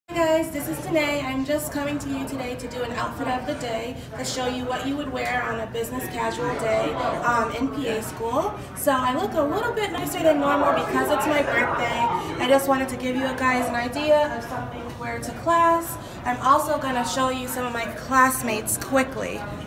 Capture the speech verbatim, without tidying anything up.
Hi guys, this is Danae. I'm just coming to you today to do an outfit of the day to show you what you would wear on a business casual day um, in P A school. So I look a little bit nicer than normal because it's my birthday. I just wanted to give you guys an idea of something to wear to class. I'm also going to show you some of my classmates quickly.